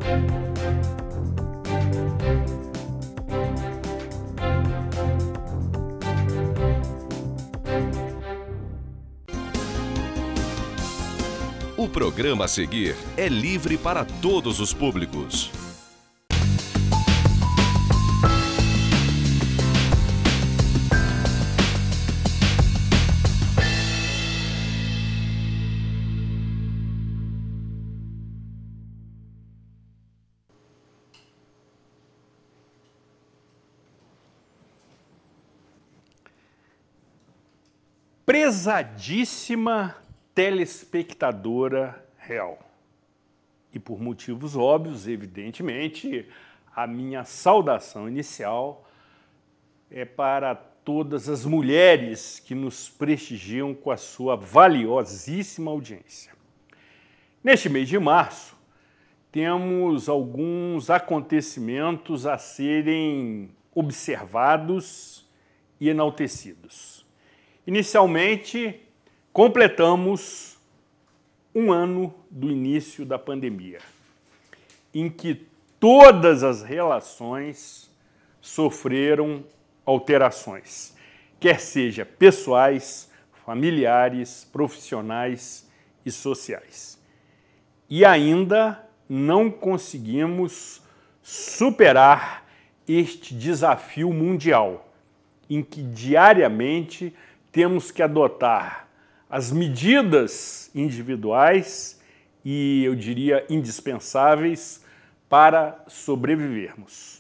O programa a seguir é livre para todos os públicos. Prezadíssima telespectadora real. E por motivos óbvios, evidentemente, a minha saudação inicial é para todas as mulheres que nos prestigiam com a sua valiosíssima audiência. Neste mês de março, temos alguns acontecimentos a serem observados e enaltecidos. Inicialmente, completamos um ano do início da pandemia, em que todas as relações sofreram alterações, quer seja pessoais, familiares, profissionais e sociais. E ainda não conseguimos superar este desafio mundial, em que diariamente temos que adotar as medidas individuais e, eu diria, indispensáveis para sobrevivermos.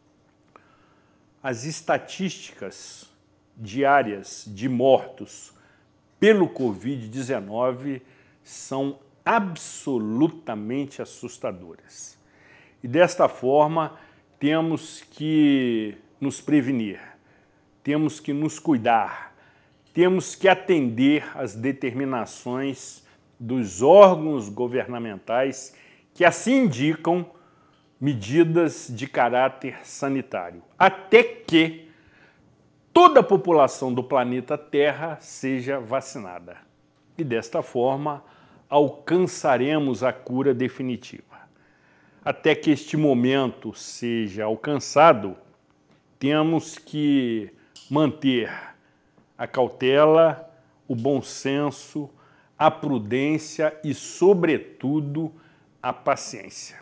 As estatísticas diárias de mortos pelo Covid-19 são absolutamente assustadoras. E desta forma, temos que nos prevenir, temos que nos cuidar, temos que atender às determinações dos órgãos governamentais que assim indicam medidas de caráter sanitário, até que toda a população do planeta Terra seja vacinada. E desta forma, alcançaremos a cura definitiva. Até que este momento seja alcançado, temos que manter a cautela, o bom senso, a prudência e, sobretudo, a paciência.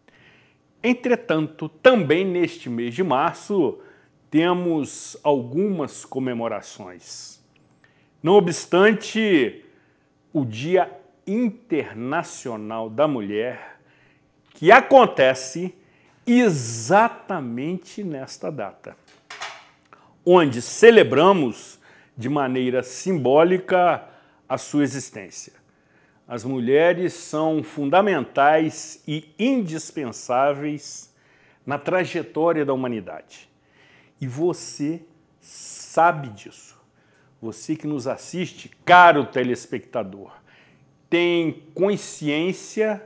Entretanto, também neste mês de março, temos algumas comemorações. Não obstante, o Dia Internacional da Mulher, que acontece exatamente nesta data, onde celebramos de maneira simbólica a sua existência. As mulheres são fundamentais e indispensáveis na trajetória da humanidade. E você sabe disso. Você que nos assiste, caro telespectador, tem consciência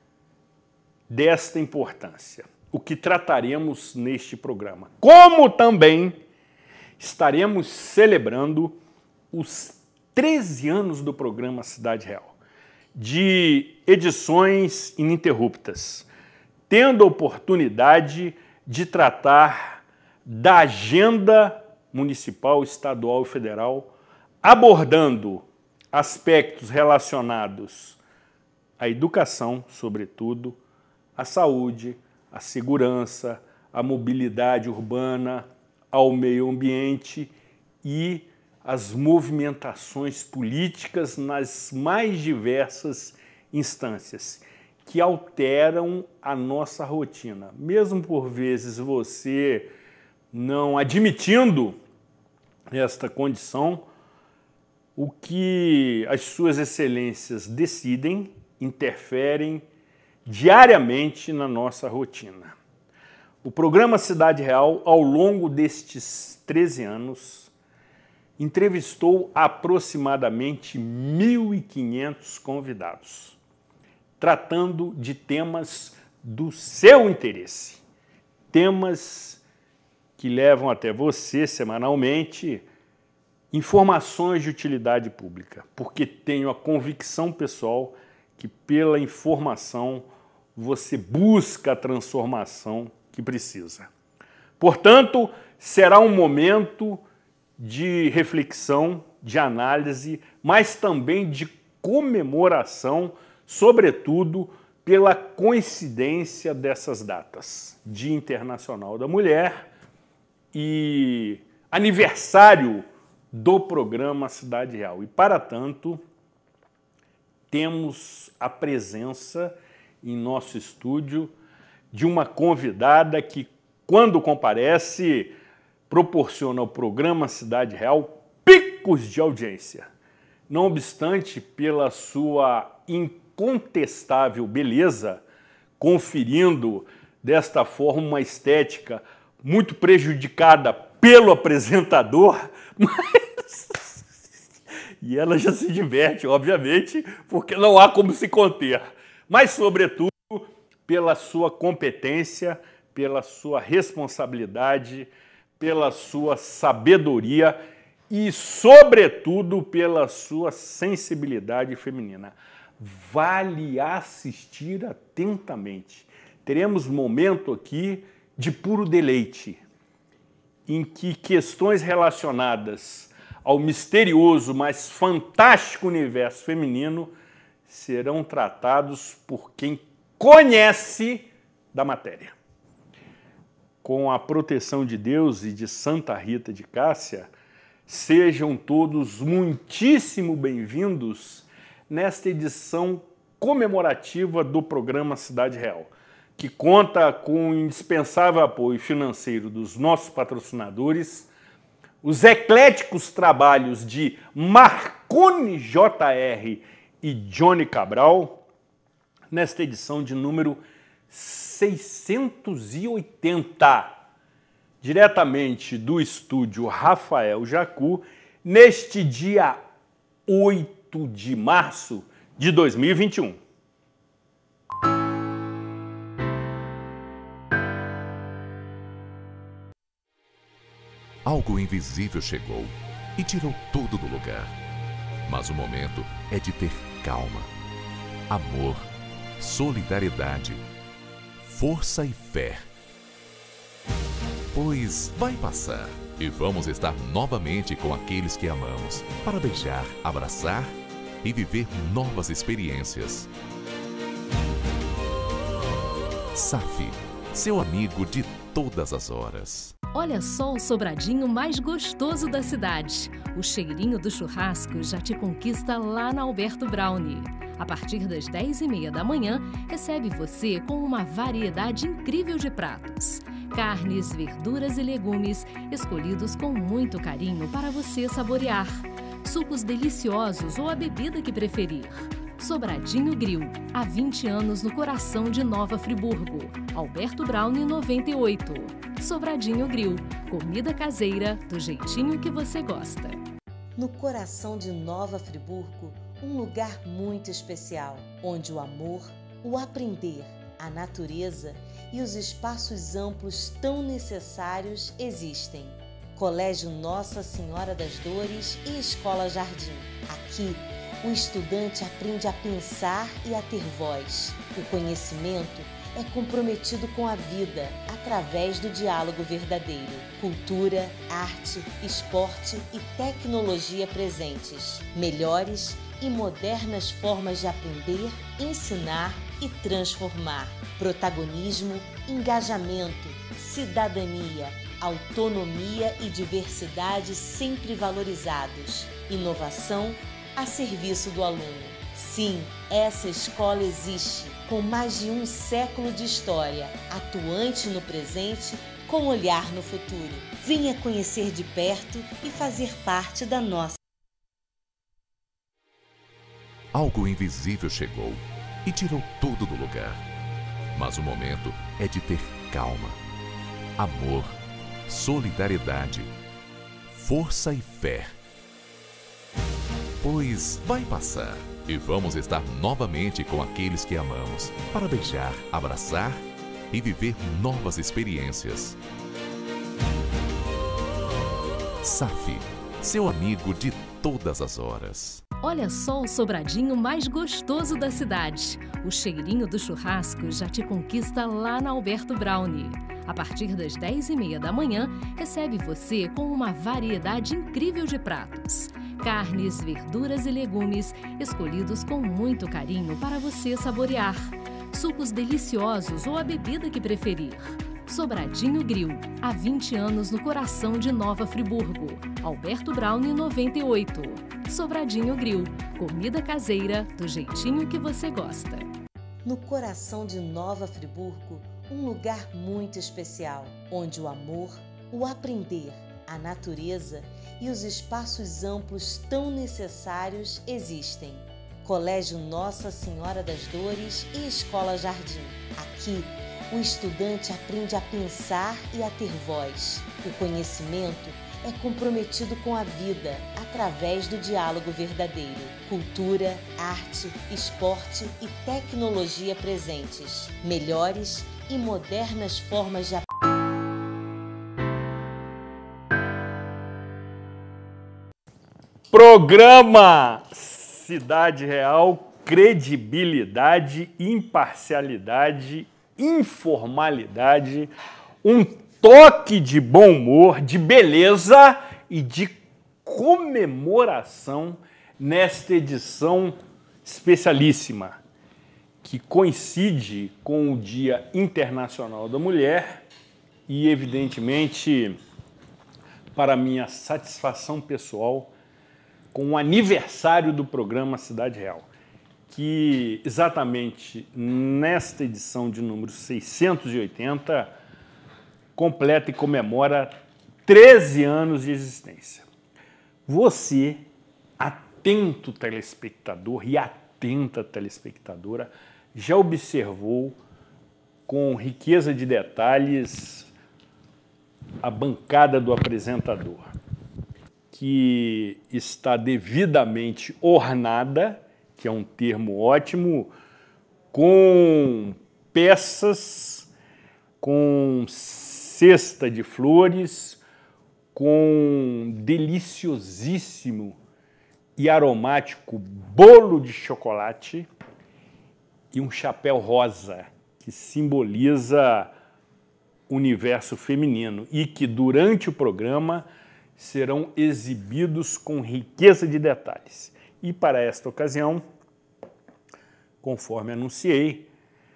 desta importância, o que trataremos neste programa. Como também estaremos celebrando os 13 anos do programa Cidade Real, de edições ininterruptas, tendo a oportunidade de tratar da agenda municipal, estadual e federal, abordando aspectos relacionados à educação, sobretudo, à saúde, à segurança, à mobilidade urbana, ao meio ambiente e às movimentações políticas nas mais diversas instâncias, que alteram a nossa rotina. Mesmo por vezes você não admitindo esta condição, o que as suas excelências decidem, interferem diariamente na nossa rotina. O programa Cidade Real, ao longo destes 13 anos, entrevistou aproximadamente 1.500 convidados, tratando de temas do seu interesse, temas que levam até você semanalmente informações de utilidade pública, porque tenho a convicção pessoal que pela informação você busca a transformação que precisa. Portanto, será um momento de reflexão, de análise, mas também de comemoração, sobretudo pela coincidência dessas datas, Dia Internacional da Mulher e aniversário do programa Cidade Real. E, para tanto, temos a presença em nosso estúdio de uma convidada que, quando comparece, proporciona ao programa Cidade Real picos de audiência. Não obstante, pela sua incontestável beleza, conferindo desta forma uma estética muito prejudicada pelo apresentador, e ela já se diverte, obviamente, porque não há como se conter, mas, sobretudo, pela sua competência, pela sua responsabilidade, pela sua sabedoria e, sobretudo, pela sua sensibilidade feminina. Vale assistir atentamente. Teremos momento aqui de puro deleite, em que questões relacionadas ao misterioso, mas fantástico universo feminino serão tratados por quem conhece da matéria. Com a proteção de Deus e de Santa Rita de Cássia, sejam todos muitíssimo bem-vindos nesta edição comemorativa do programa Cidade Real, que conta com o indispensável apoio financeiro dos nossos patrocinadores, os ecléticos trabalhos de Marconi Jr. e Johnny Cabral, nesta edição de número 680, diretamente do estúdio Rafael Jacu, neste dia 8 de março de 2021. Algo invisível chegou e tirou tudo do lugar. Mas o momento é de ter calma, amor, solidariedade, força e fé. Pois vai passar e vamos estar novamente com aqueles que amamos, para beijar, abraçar e viver novas experiências. SAF, seu amigo de todas as horas. Olha só o sobradinho mais gostoso da cidade. O cheirinho do churrasco já te conquista lá na Alberto Brownie. A partir das 10h30 da manhã, recebe você com uma variedade incrível de pratos. Carnes, verduras e legumes, escolhidos com muito carinho para você saborear. Sucos deliciosos ou a bebida que preferir. Sobradinho Grill, há 20 anos no coração de Nova Friburgo. Alberto Brownie 98. Sobradinho Grill, comida caseira do jeitinho que você gosta. No coração de Nova Friburgo, um lugar muito especial, onde o amor, o aprender, a natureza e os espaços amplos tão necessários existem. Colégio Nossa Senhora das Dores e Escola Jardim. Aqui, o estudante aprende a pensar e a ter voz. O conhecimento é comprometido com a vida através do diálogo verdadeiro. Cultura, arte, esporte e tecnologia presentes. Melhores e modernas formas de aprender, ensinar e transformar. Protagonismo, engajamento, cidadania, autonomia e diversidade sempre valorizados. Inovação a serviço do aluno. Sim, essa escola existe, com mais de um século de história, atuante no presente, com olhar no futuro. Venha conhecer de perto e fazer parte da nossa. Algo invisível chegou e tirou tudo do lugar. Mas o momento é de ter calma, amor, solidariedade, força e fé. Pois vai passar e vamos estar novamente com aqueles que amamos, para beijar, abraçar e viver novas experiências. SAF, seu amigo de todas as horas. Olha só o sobradinho mais gostoso da cidade. O cheirinho do churrasco já te conquista lá na Alberto Brownie. A partir das 10h30 da manhã, recebe você com uma variedade incrível de pratos. Carnes, verduras e legumes, escolhidos com muito carinho para você saborear. Sucos deliciosos ou a bebida que preferir. Sobradinho Grill, há 20 anos no coração de Nova Friburgo. Alberto Brownie 98. Sobradinho Grill, comida caseira do jeitinho que você gosta. No coração de Nova Friburgo, um lugar muito especial, onde o amor, o aprender, a natureza e os espaços amplos tão necessários existem. Colégio Nossa Senhora das Dores e Escola Jardim. Aqui, o estudante aprende a pensar e a ter voz. O conhecimento é comprometido com a vida através do diálogo verdadeiro. Cultura, arte, esporte e tecnologia presentes. Melhores e modernas formas de Programa Cidade Real, credibilidade, imparcialidade, informalidade, um toque de bom humor, de beleza e de comemoração nesta edição especialíssima, que coincide com o Dia Internacional da Mulher e, evidentemente, para minha satisfação pessoal, com o aniversário do programa Cidade Real, que exatamente nesta edição de número 680 completa e comemora 13 anos de existência. Você, atento telespectador e atenta telespectadora, já observou com riqueza de detalhes a bancada do apresentador, que está devidamente ornada, que é um termo ótimo, com peças, com cesta de flores, com deliciosíssimo e aromático bolo de chocolate e um chapéu rosa, que simboliza o universo feminino e que durante o programa serão exibidos com riqueza de detalhes. E para esta ocasião, conforme anunciei,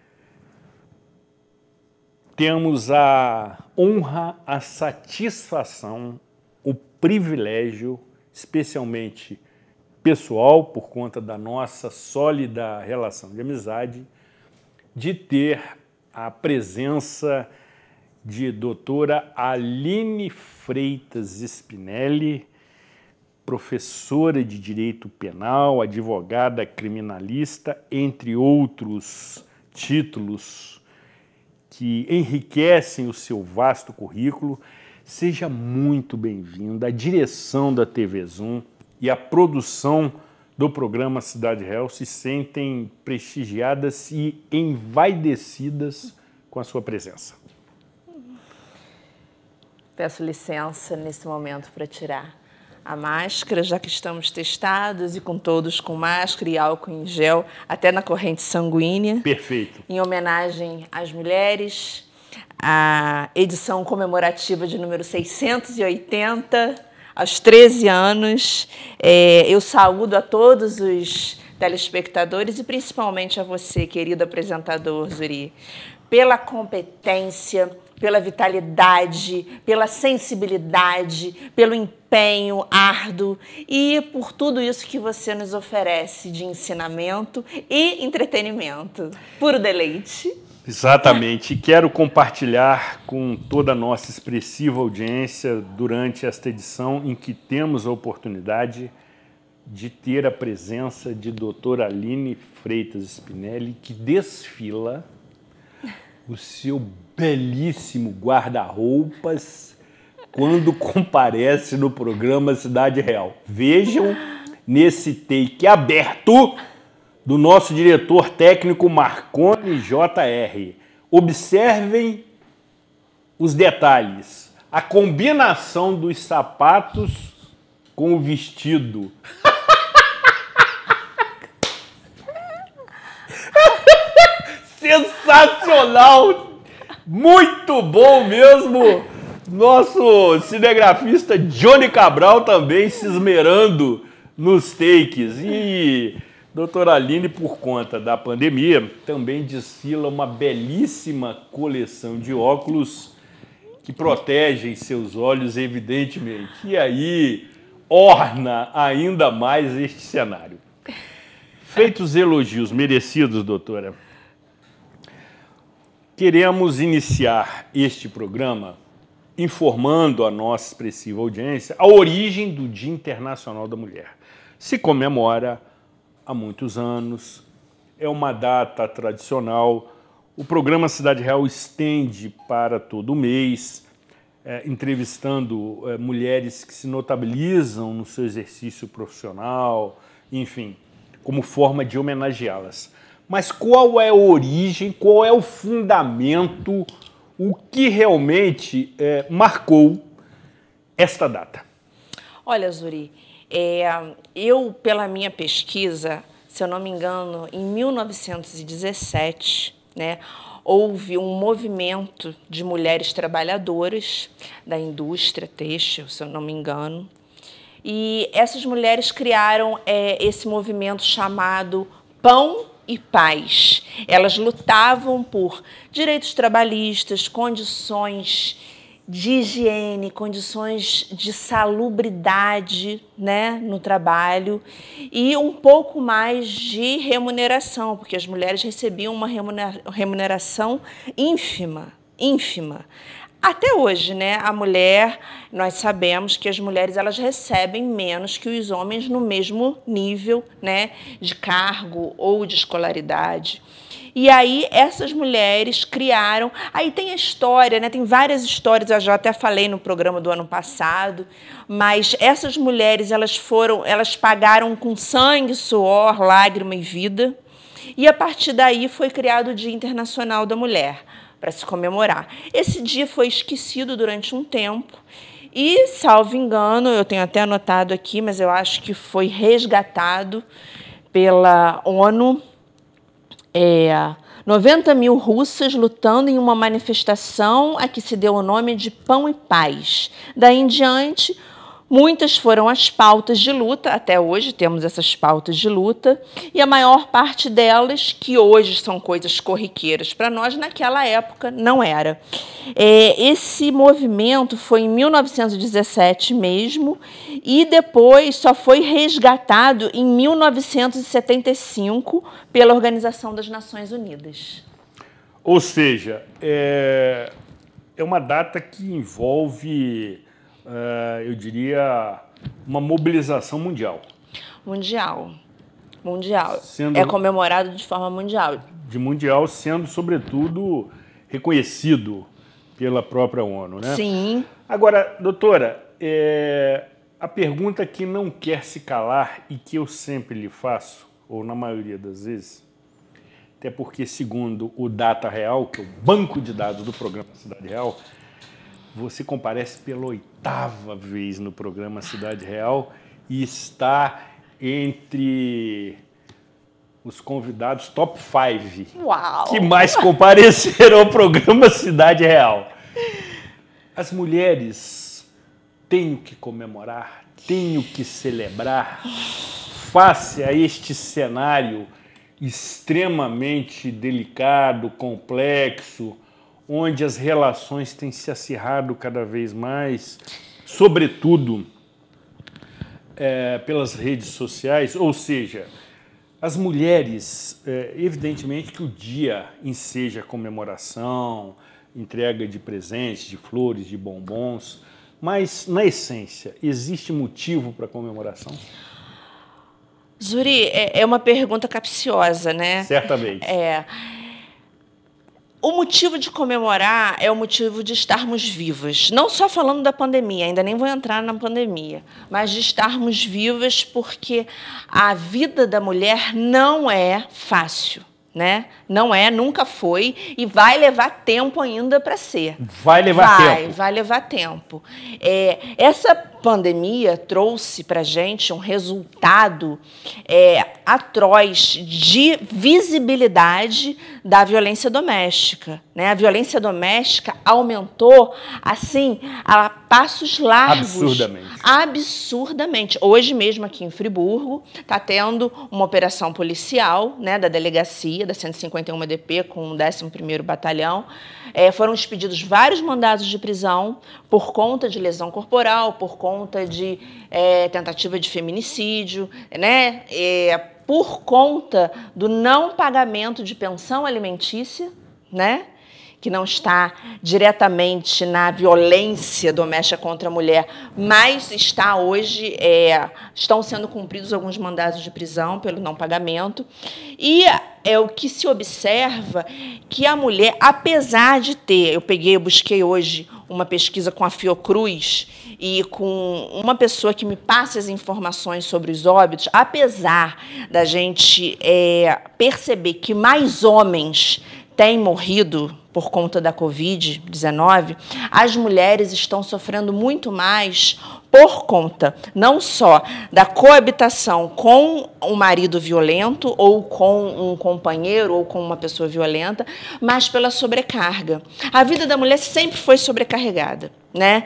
temos a honra, a satisfação, o privilégio, especialmente pessoal, por conta da nossa sólida relação de amizade, de ter a presença de doutora Aline Freitas Spinelli, professora de Direito Penal, advogada criminalista, entre outros títulos que enriquecem o seu vasto currículo. Seja muito bem-vinda. A direção da TV Zoom e a produção do programa Cidade Real se sentem prestigiadas e envaidecidas com a sua presença. Peço licença nesse momento para tirar a máscara, já que estamos testados e com todos com máscara e álcool em gel, até na corrente sanguínea. Perfeito. Em homenagem às mulheres, a edição comemorativa de número 680, aos 13 anos. Eu saúdo a todos os telespectadores e principalmente a você, querido apresentador Zuri, pela competência, pela vitalidade, pela sensibilidade, pelo empenho árduo e por tudo isso que você nos oferece de ensinamento e entretenimento. Puro deleite. Exatamente. E quero compartilhar com toda a nossa expressiva audiência durante esta edição em que temos a oportunidade de ter a presença de doutora Aline Freitas Spinelli, que desfila o seu belíssimo guarda-roupas quando comparece no programa Cidade Real. Vejam nesse take aberto do nosso diretor técnico Marconi JR. Observem os detalhes. A combinação dos sapatos com o vestido. sensacional! Muito bom mesmo! Nosso cinegrafista Johnny Cabral também se esmerando nos takes. E doutora Aline, por conta da pandemia, também desfila uma belíssima coleção de óculos que protegem seus olhos, evidentemente. E aí orna ainda mais este cenário. Feitos elogios merecidos, doutora, queremos iniciar este programa informando a nossa expressiva audiência a origem do Dia Internacional da Mulher. Se comemora há muitos anos, é uma data tradicional. O programa Cidade Real estende para todo mês, entrevistando mulheres que se notabilizam no seu exercício profissional, enfim, como forma de homenageá-las. Mas qual é a origem, qual é o fundamento, o que realmente marcou esta data? Olha, Zuri, eu, pela minha pesquisa, se eu não me engano, em 1917, né, houve um movimento de mulheres trabalhadoras da indústria têxtil, se eu não me engano, e essas mulheres criaram esse movimento chamado Pão e Paz. Elas lutavam por direitos trabalhistas, condições de higiene, condições de salubridade, né, no trabalho e um pouco mais de remuneração, porque as mulheres recebiam uma remuneração ínfima. Até hoje, né, a mulher, nós sabemos que as mulheres elas recebem menos que os homens no mesmo nível, né, de cargo ou de escolaridade. E aí essas mulheres criaram, aí tem a história, né? Tem várias histórias, eu já até falei no programa do ano passado, mas essas mulheres elas pagaram com sangue, suor, lágrima e vida, e a partir daí foi criado o Dia Internacional da Mulher, para se comemorar. Esse dia foi esquecido durante um tempo e, salvo engano, eu tenho até anotado aqui, mas eu acho que foi resgatado pela ONU, 90 mil russas lutando em uma manifestação a que se deu o nome de Pão e Paz. Daí em diante, muitas foram as pautas de luta, até hoje temos essas pautas de luta, e a maior parte delas, que hoje são coisas corriqueiras para nós, naquela época não era. Esse movimento foi em 1917 mesmo, e depois só foi resgatado em 1975 pela Organização das Nações Unidas. Ou seja, é uma data que envolve, eu diria, uma mobilização mundial. Mundial. É comemorado de forma mundial. De mundial, sendo, sobretudo, reconhecido pela própria ONU, né? Sim. Agora, doutora, a pergunta que não quer se calar e que eu sempre lhe faço, ou na maioria das vezes, até porque, segundo o Data Real, que é o banco de dados do programa Cidade Real, você comparece pela 8ª vez no programa Cidade Real e está entre os convidados top 5 que mais compareceram ao programa Cidade Real. As mulheres têm o que comemorar, têm o que celebrar face a este cenário extremamente delicado, complexo, onde as relações têm se acirrado cada vez mais, sobretudo pelas redes sociais, ou seja, as mulheres, evidentemente que o dia enseja comemoração, entrega de presentes, de flores, de bombons, mas, na essência, existe motivo para comemoração? Zuri, é uma pergunta capciosa, né? Certamente. O motivo de comemorar é o motivo de estarmos vivas. Não só falando da pandemia, ainda nem vou entrar na pandemia, mas de estarmos vivas porque a vida da mulher não é fácil, né? Não é, nunca foi e vai levar tempo ainda para ser. Vai levar tempo. Vai levar tempo. Essa pandemia trouxe para a gente um resultado atroz de visibilidade da violência doméstica, né? A violência doméstica aumentou, assim, a passos largos. Absurdamente. Hoje mesmo aqui em Friburgo está tendo uma operação policial, né, da delegacia, da 151 DP, com o 11º Batalhão. Foram expedidos vários mandados de prisão por conta de lesão corporal, por conta de tentativa de feminicídio, né? Por conta do não pagamento de pensão alimentícia, né? Que não está diretamente na violência doméstica contra a mulher, mas está hoje, estão sendo cumpridos alguns mandados de prisão pelo não pagamento. E o que se observa que a mulher, apesar de ter, eu busquei hoje uma pesquisa com a Fiocruz e com uma pessoa que me passa as informações sobre os óbitos, apesar da gente perceber que mais homens têm morrido por conta da Covid-19, as mulheres estão sofrendo muito mais por conta não só da coabitação com um marido violento ou com um companheiro ou com uma pessoa violenta, mas pela sobrecarga. A vida da mulher sempre foi sobrecarregada, né?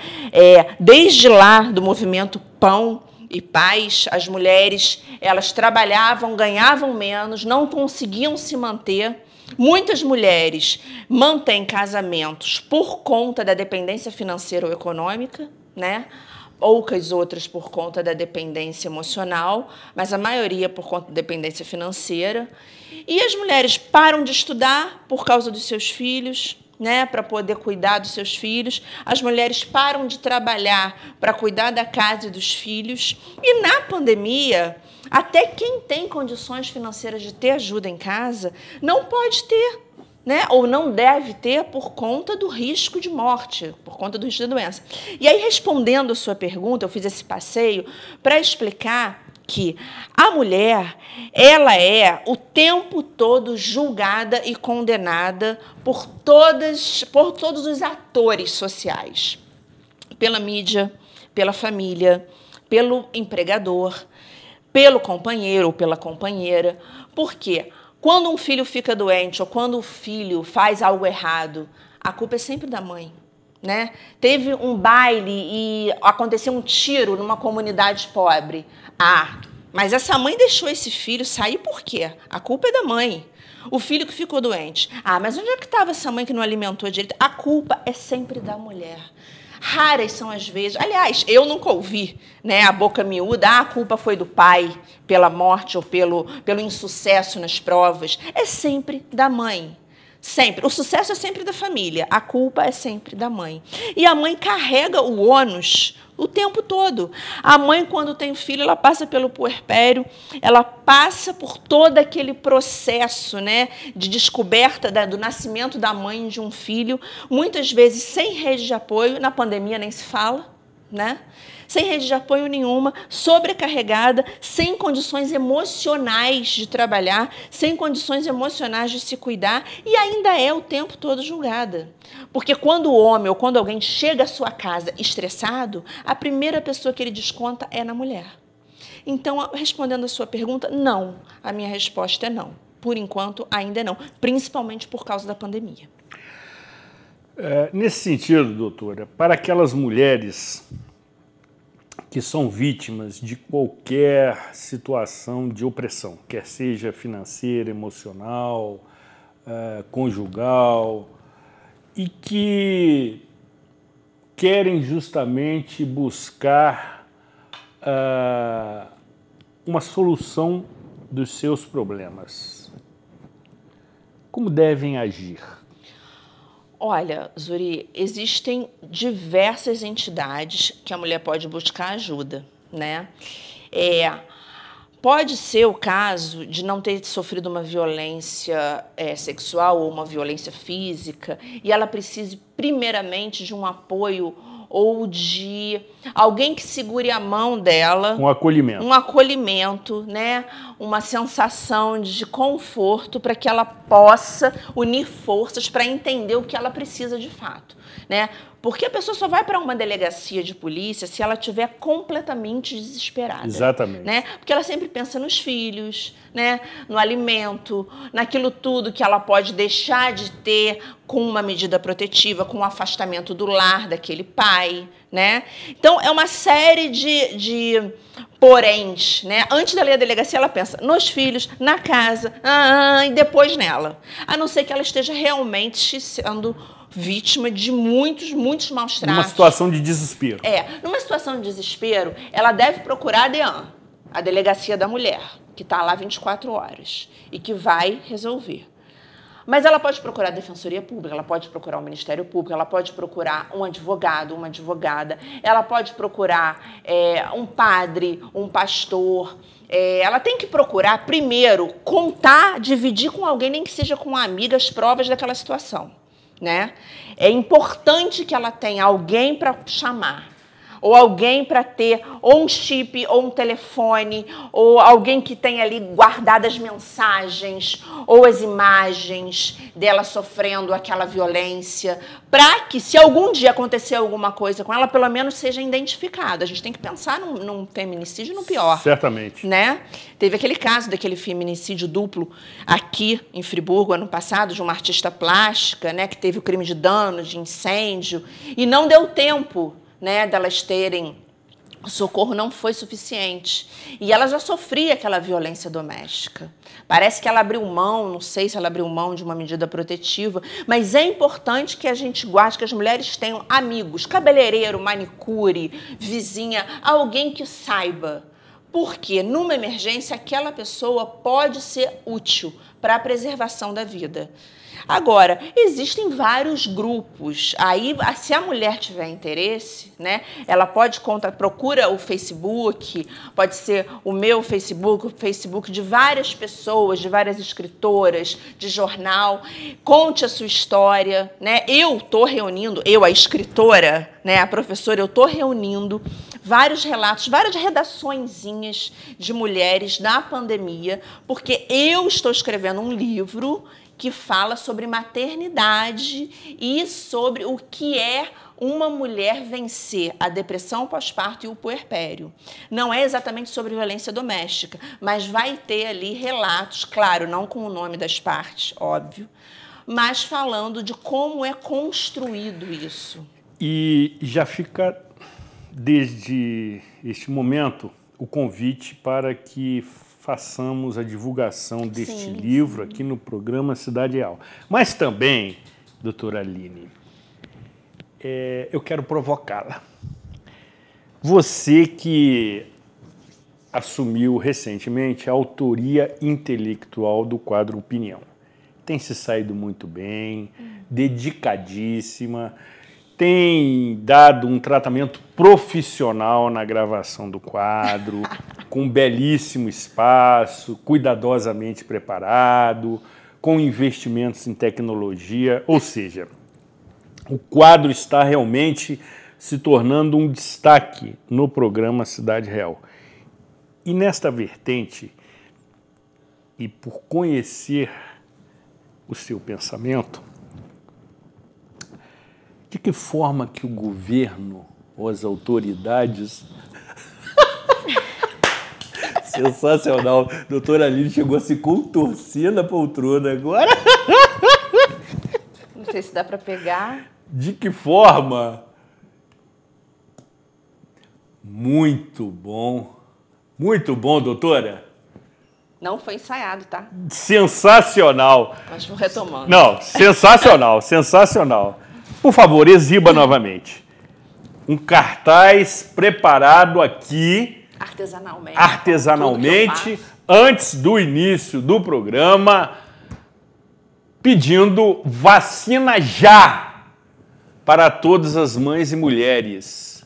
Desde lá do movimento Pão e Paz, as mulheres, elas trabalhavam, ganhavam menos, não conseguiam se manter. Muitas mulheres mantêm casamentos por conta da dependência financeira ou econômica, né? Poucas outras por conta da dependência emocional, mas a maioria por conta da dependência financeira. E as mulheres param de estudar por causa dos seus filhos, né, para poder cuidar dos seus filhos. As mulheres param de trabalhar para cuidar da casa e dos filhos. E na pandemia, até quem tem condições financeiras de ter ajuda em casa não pode ter, né? Ou não deve ter por conta do risco de morte, por conta do risco da doença. E aí, respondendo a sua pergunta, eu fiz esse passeio para explicar que a mulher, ela é o tempo todo julgada e condenada por todos os atores sociais, pela mídia, pela família, pelo empregador, pelo companheiro ou pela companheira. Por quê? Quando um filho fica doente ou quando o filho faz algo errado, a culpa é sempre da mãe, né? Teve um baile e aconteceu um tiro numa comunidade pobre. Mas essa mãe deixou esse filho sair por quê? A culpa é da mãe. O filho que ficou doente. Mas onde é que estava essa mãe que não alimentou direito? A culpa é sempre da mulher. Raras são as vezes, aliás, eu nunca ouvi, né, a boca miúda, a culpa foi do pai pela morte ou pelo insucesso nas provas. É sempre da mãe. Sempre. O sucesso é sempre da família, a culpa é sempre da mãe. E a mãe carrega o ônus o tempo todo. A mãe, quando tem filho, ela passa pelo puerpério, ela passa por todo aquele processo, né, de descoberta do nascimento da mãe de um filho, muitas vezes sem rede de apoio, na pandemia nem se fala, né? Sem rede de apoio nenhuma, sobrecarregada, sem condições emocionais de trabalhar, sem condições emocionais de se cuidar e ainda é o tempo todo julgada. Porque quando o homem ou quando alguém chega à sua casa estressado, a primeira pessoa que ele desconta é na mulher. Então, respondendo a sua pergunta, não. A minha resposta é não. Por enquanto, ainda não, principalmente por causa da pandemia. Nesse sentido, doutora, para aquelas mulheres que são vítimas de qualquer situação de opressão, quer seja financeira, emocional, conjugal, e que querem justamente buscar uma solução dos seus problemas. Como devem agir? Olha, Zuri, existem diversas entidades que a mulher pode buscar ajuda, né? Pode ser o caso de não ter sofrido uma violência sexual ou uma violência física e ela precise primeiramente de um apoio ou de alguém que segure a mão dela. Um acolhimento. Um acolhimento, né? Uma sensação de conforto para que ela possa unir forças para entender o que ela precisa de fato, né? Porque a pessoa só vai para uma delegacia de polícia se ela estiver completamente desesperada. Exatamente. Né? Porque ela sempre pensa nos filhos, né? No alimento, naquilo tudo que ela pode deixar de ter com uma medida protetiva, com o afastamento do lar daquele pai, né? Então, é uma série de poréns, né? Antes da ler a delegacia, ela pensa nos filhos, na casa, e depois nela. A não ser que ela esteja realmente sendo vítima de muitos maus tratos. Numa situação de desespero. Numa situação de desespero, ela deve procurar a DEAN, a Delegacia da Mulher, que está lá 24 horas e que vai resolver. Mas ela pode procurar a Defensoria Pública, ela pode procurar o Ministério Público, ela pode procurar um advogado, uma advogada, ela pode procurar um padre, um pastor. Ela tem que procurar, primeiro, contar, dividir com alguém, nem que seja com uma amiga, as provas daquela situação. Né? É importante que ela tenha alguém para chamar, ou alguém para ter ou um chip, ou um telefone, ou alguém que tenha ali guardadas mensagens, ou as imagens dela sofrendo aquela violência, para que, se algum dia acontecer alguma coisa com ela, pelo menos seja identificada. A gente tem que pensar num feminicídio no pior. Certamente. Né? Teve aquele caso daquele feminicídio duplo aqui em Friburgo, ano passado, de uma artista plástica, né, que teve o crime de dano, de incêndio, e não deu tempo, né, delas terem, o socorro não foi suficiente. E ela já sofria aquela violência doméstica. Parece que ela abriu mão, não sei se ela abriu mão de uma medida protetiva, mas é importante que a gente guarde, que as mulheres tenham amigos, cabeleireiro, manicure, vizinha, alguém que saiba. Porque numa emergência aquela pessoa pode ser útil para a preservação da vida. Agora, existem vários grupos. Aí, se a mulher tiver interesse, né, ela pode procura o Facebook, pode ser o meu Facebook, o Facebook de várias pessoas, de várias escritoras, de jornal. Conte a sua história, né? Eu estou reunindo, a escritora, né, a professora, eu estou reunindo vários relatos, várias redaçõezinhas de mulheres na pandemia, porque eu estou escrevendo um livro que fala sobre maternidade e sobre o que é uma mulher vencer a depressão pós-parto e o puerpério. Não é exatamente sobre violência doméstica, mas vai ter ali relatos, claro, não com o nome das partes, óbvio, mas falando de como é construído isso. E já fica, desde este momento, o convite para que façamos a divulgação deste livro aqui no programa Cidade Real. Mas também, doutora Aline, eu quero provocá-la. Você que assumiu recentemente a autoria intelectual do quadro Opinião, tem se saído muito bem, dedicadíssima, tem dado um tratamento profissional na gravação do quadro, com um belíssimo espaço, cuidadosamente preparado, com investimentos em tecnologia, ou seja, o quadro está realmente se tornando um destaque no programa Cidade Real. E nesta vertente, e por conhecer o seu pensamento, de que forma que o governo ou as autoridades... Sensacional. Doutora Aline chegou a se contorcer na poltrona agora. Não sei se dá para pegar. De que forma? Muito bom. Muito bom, doutora. Não foi ensaiado, tá? Sensacional. Mas vou retomando. Não, sensacional, sensacional. Por favor, exiba novamente. Um cartaz preparado aqui... Artesanalmente, antes do início do programa, pedindo vacina já para todas as mães e mulheres.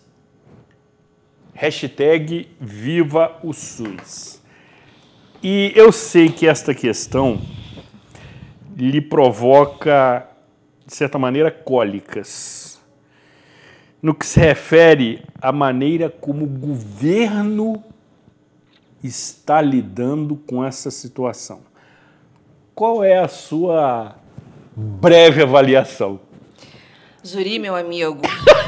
Hashtag Viva o SUS. E eu sei que esta questão lhe provoca, de certa maneira, cólicas. No que se refere à maneira como o governo está lidando com essa situação. Qual é a sua breve avaliação? Zuri, meu amigo.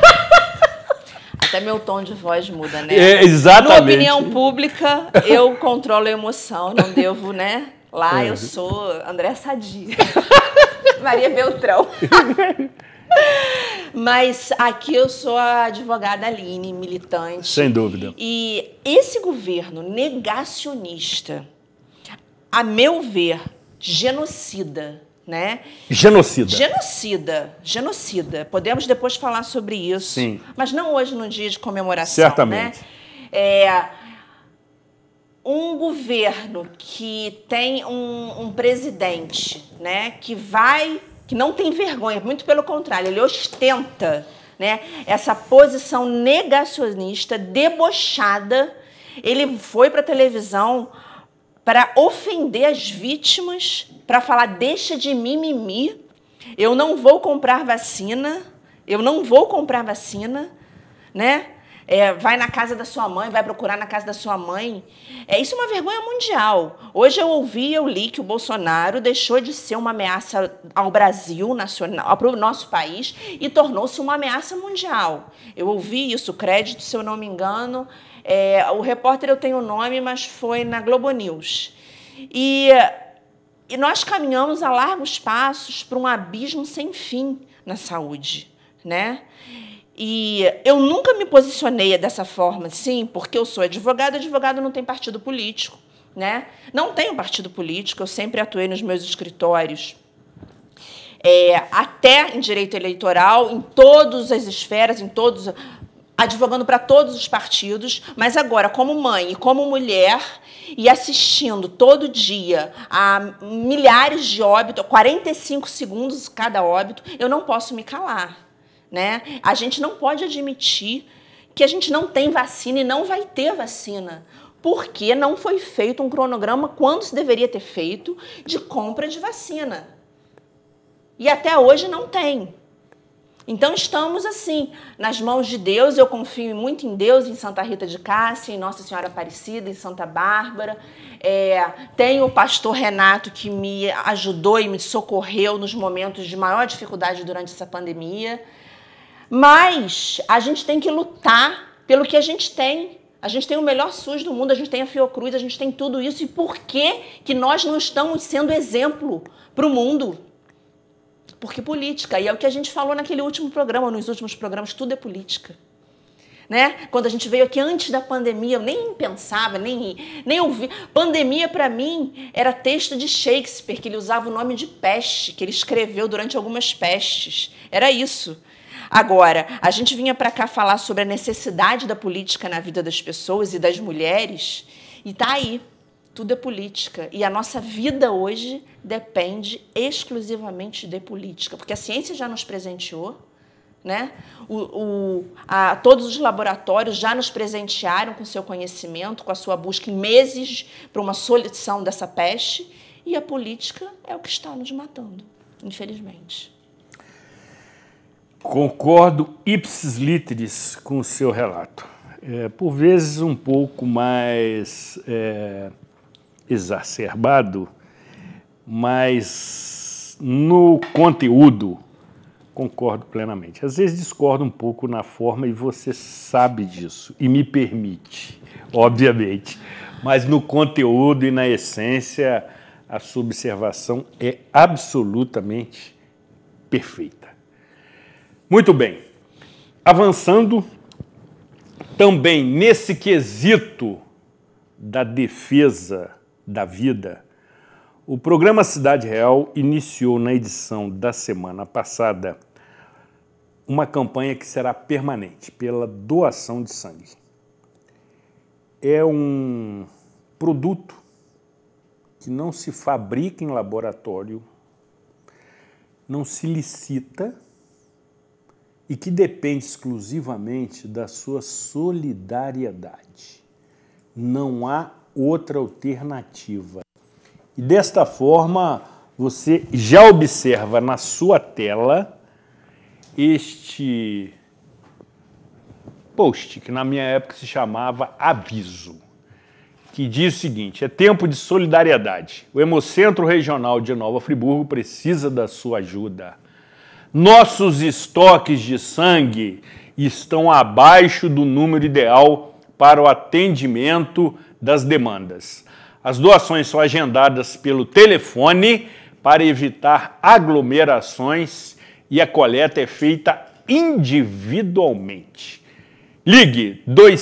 Até meu tom de voz muda, né? Exatamente. Na opinião pública, eu controlo a emoção, não devo, né? Lá eu sou André Sadi. Maria Beltrão. Mas aqui eu sou a advogada Aline, militante. Sem dúvida. E esse governo negacionista, a meu ver, genocida, né? Genocida. Podemos depois falar sobre isso. Sim. Mas não hoje no dia de comemoração, certamente, né? Um governo que tem um presidente, né, que não tem vergonha, muito pelo contrário, ele ostenta, né, essa posição negacionista, debochada. Ele foi para a televisão para ofender as vítimas, para falar, deixa de mimimi, eu não vou comprar vacina, né? Vai na casa da sua mãe, vai procurar na casa da sua mãe. Isso é uma vergonha mundial. Hoje eu li que o Bolsonaro deixou de ser uma ameaça ao Brasil, nacional, para o nosso país, e tornou-se uma ameaça mundial. Eu ouvi isso, crédito, se eu não me engano. O repórter eu tenho o nome, mas foi na Globo News. E nós caminhamos a largos passos para um abismo sem fim na saúde, né? E eu nunca me posicionei dessa forma, sim, porque eu sou advogado não tem partido político, né? Não tenho partido político, eu sempre atuei nos meus escritórios, até em direito eleitoral, em todas as esferas, advogando para todos os partidos, mas agora, como mãe e como mulher, e assistindo todo dia a milhares de óbitos, 45 segundos cada óbito, eu não posso me calar. Né? A gente não pode admitir que a gente não tem vacina e não vai ter vacina, porque não foi feito um cronograma quando se deveria ter feito de compra de vacina. E até hoje não tem. Então estamos assim, nas mãos de Deus. Eu confio muito em Deus, em Santa Rita de Cássia, em Nossa Senhora Aparecida, em Santa Bárbara. Tenho o pastor Renato, que me ajudou e me socorreu nos momentos de maior dificuldade durante essa pandemia. Mas a gente tem que lutar pelo que a gente tem. A gente tem o melhor SUS do mundo, a gente tem a Fiocruz, a gente tem tudo isso. E por que nós não estamos sendo exemplo para o mundo? Porque política. E é o que a gente falou naquele último programa, nos últimos programas, tudo é política. Né? Quando a gente veio aqui antes da pandemia, eu nem pensava, nem ouvi. Pandemia, para mim, era texto de Shakespeare, que ele usava o nome de peste, que ele escreveu durante algumas pestes. Era isso. Agora, a gente vinha para cá falar sobre a necessidade da política na vida das pessoas e das mulheres, e tá aí, tudo é política. E a nossa vida hoje depende exclusivamente de política, porque a ciência já nos presenteou, né? Todos os laboratórios já nos presentearam com seu conhecimento, com a sua busca em meses para uma solução dessa peste, e a política é o que está nos matando, infelizmente. Concordo ipsis literis com o seu relato. Por vezes um pouco mais exacerbado, mas no conteúdo concordo plenamente. Às vezes discordo um pouco na forma e você sabe disso e me permite, obviamente. Mas no conteúdo e na essência, a sua observação é absolutamente perfeita. Muito bem. Avançando também nesse quesito da defesa da vida, o programa Cidade Real iniciou na edição da semana passada uma campanha que será permanente pela doação de sangue. É um produto que não se fabrica em laboratório, não se licita e que depende exclusivamente da sua solidariedade. Não há outra alternativa. E desta forma, você já observa na sua tela este post, que na minha época se chamava aviso, que diz o seguinte: é tempo de solidariedade. O Hemocentro Regional de Nova Friburgo precisa da sua ajuda. Nossos estoques de sangue estão abaixo do número ideal para o atendimento das demandas. As doações são agendadas pelo telefone para evitar aglomerações e a coleta é feita individualmente. Ligue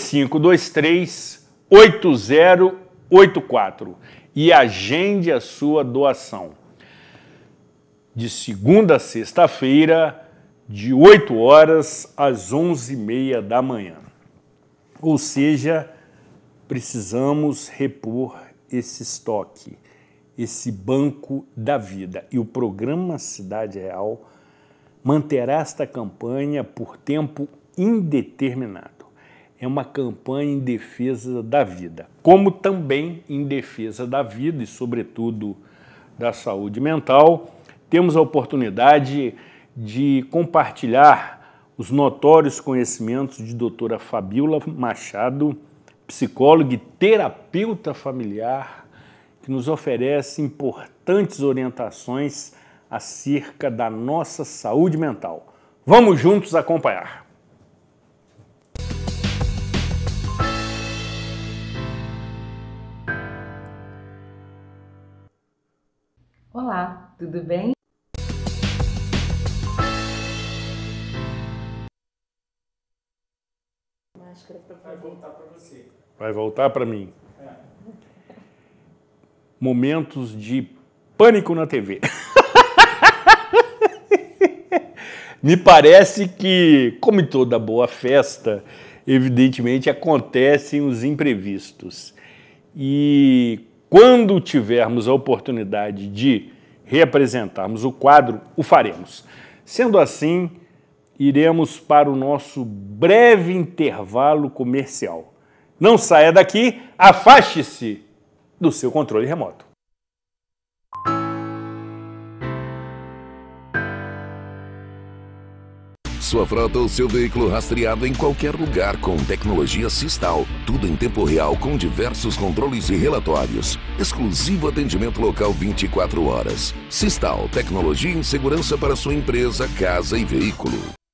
2523-8084 e agende a sua doação. De segunda a sexta-feira, de 8 horas às 11h30 da manhã. Ou seja, precisamos repor esse estoque, esse banco da vida. E o programa Cidade Real manterá esta campanha por tempo indeterminado. É uma campanha em defesa da vida, como também em defesa da vida e, sobretudo, da saúde mental. Temos a oportunidade de compartilhar os notórios conhecimentos de doutora Fabíola Machado, psicóloga e terapeuta familiar, que nos oferece importantes orientações acerca da nossa saúde mental. Vamos juntos acompanhar. Olá, tudo bem? Vai voltar para você. Vai voltar para mim. Momentos de pânico na TV. Me parece que, como em toda boa festa, evidentemente acontecem os imprevistos. E quando tivermos a oportunidade de reapresentarmos o quadro, o faremos. Sendo assim, iremos para o nosso breve intervalo comercial. Não saia daqui, afaste-se do seu controle remoto. Sua frota ou seu veículo rastreado em qualquer lugar com tecnologia Sistal. Tudo em tempo real com diversos controles e relatórios. Exclusivo atendimento local 24 horas. Sistal, tecnologia em segurança para sua empresa, casa e veículo.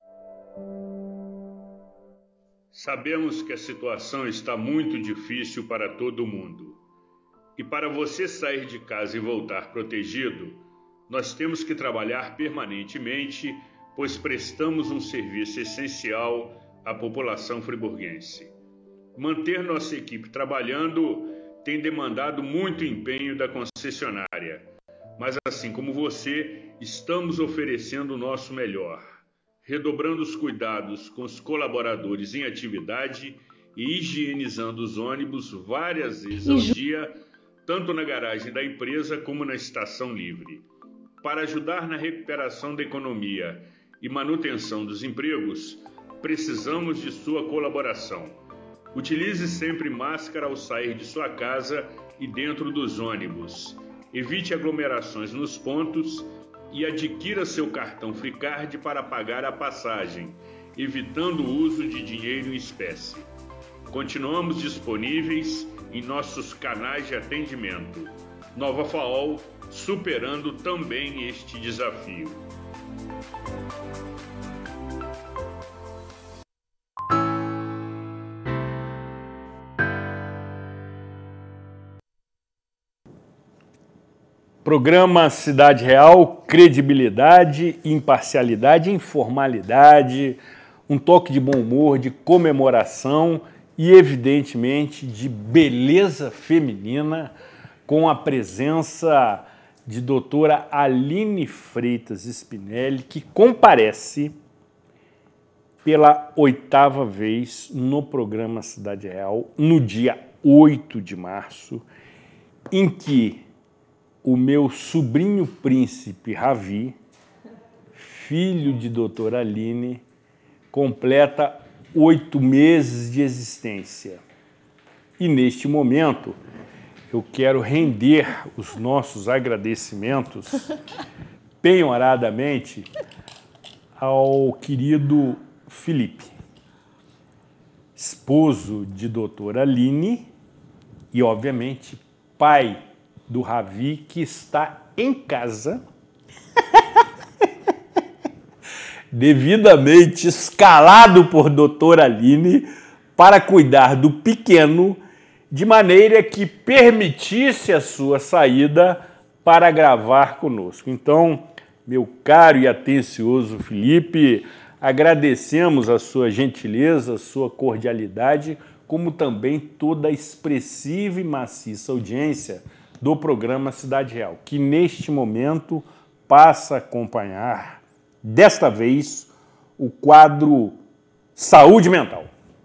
Sabemos que a situação está muito difícil para todo mundo. E para você sair de casa e voltar protegido, nós temos que trabalhar permanentemente, pois prestamos um serviço essencial à população friburguense. Manter nossa equipe trabalhando tem demandado muito empenho da concessionária, mas assim como você, estamos oferecendo o nosso melhor, redobrando os cuidados com os colaboradores em atividade e higienizando os ônibus várias vezes ao dia, tanto na garagem da empresa como na estação livre. Para ajudar na recuperação da economia e manutenção dos empregos, precisamos de sua colaboração. Utilize sempre máscara ao sair de sua casa e dentro dos ônibus. Evite aglomerações nos pontos e adquira seu cartão Fricard para pagar a passagem, evitando o uso de dinheiro em espécie. Continuamos disponíveis em nossos canais de atendimento. Nova FAOL, superando também este desafio. Programa Cidade Real, credibilidade, imparcialidade, informalidade, um toque de bom humor, de comemoração e, evidentemente, de beleza feminina, com a presença de doutora Aline Freitas Spinelli, que comparece pela 8ª vez no programa Cidade Real, no dia 8 de março, em que o meu sobrinho príncipe Ravi, filho de doutora Aline, completa 8 meses de existência. E neste momento eu quero render os nossos agradecimentos penhoradamente ao querido Felipe, esposo de doutora Aline e, obviamente, pai do Ravi, que está em casa devidamente escalado por doutora Aline para cuidar do pequeno, de maneira que permitisse a sua saída para gravar conosco. Então, meu caro e atencioso Felipe, agradecemos a sua gentileza, a sua cordialidade, como também toda a expressiva e maciça audiência do programa Cidade Real, que neste momento passa a acompanhar, desta vez, o quadro Saúde Mental.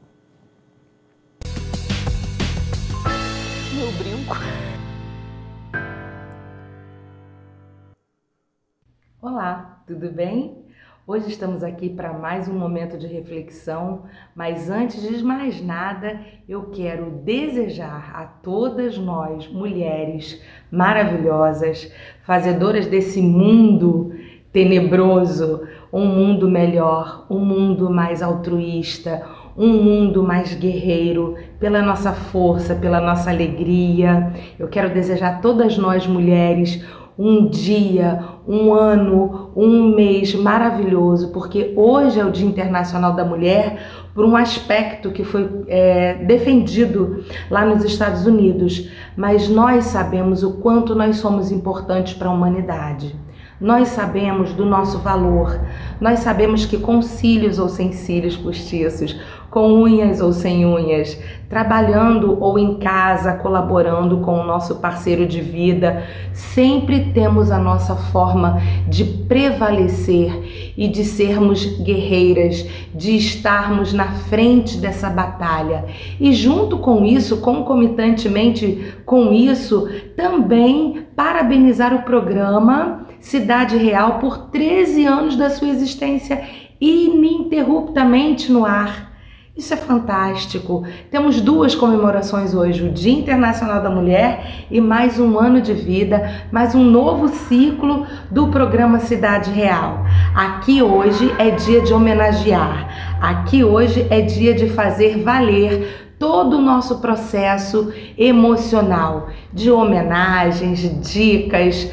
Meu brinco. Olá, tudo bem? Hoje estamos aqui para mais um momento de reflexão, mas antes de mais nada, eu quero desejar a todas nós, mulheres maravilhosas, fazedoras desse mundo tenebroso, um mundo melhor, um mundo mais altruísta, um mundo mais guerreiro, pela nossa força, pela nossa alegria. Eu quero desejar a todas nós, mulheres, um dia, um ano, um mês maravilhoso, porque hoje é o Dia Internacional da Mulher por um aspecto que foi defendido lá nos Estados Unidos, mas nós sabemos o quanto nós somos importantes para a humanidade. Nós sabemos do nosso valor, nós sabemos que com cílios ou sem cílios postiços, com unhas ou sem unhas, trabalhando ou em casa, colaborando com o nosso parceiro de vida, sempre temos a nossa forma de prevalecer e de sermos guerreiras, de estarmos na frente dessa batalha. E junto com isso, concomitantemente com isso, também parabenizar o programa Cidade Real por 13 anos da sua existência ininterruptamente no ar. Isso é fantástico. Temos duas comemorações hoje, o Dia Internacional da Mulher e mais um ano de vida, mais um novo ciclo do programa Cidade Real. Aqui hoje é dia de homenagear, aqui hoje é dia de fazer valer todo o nosso processo emocional, de homenagens, dicas,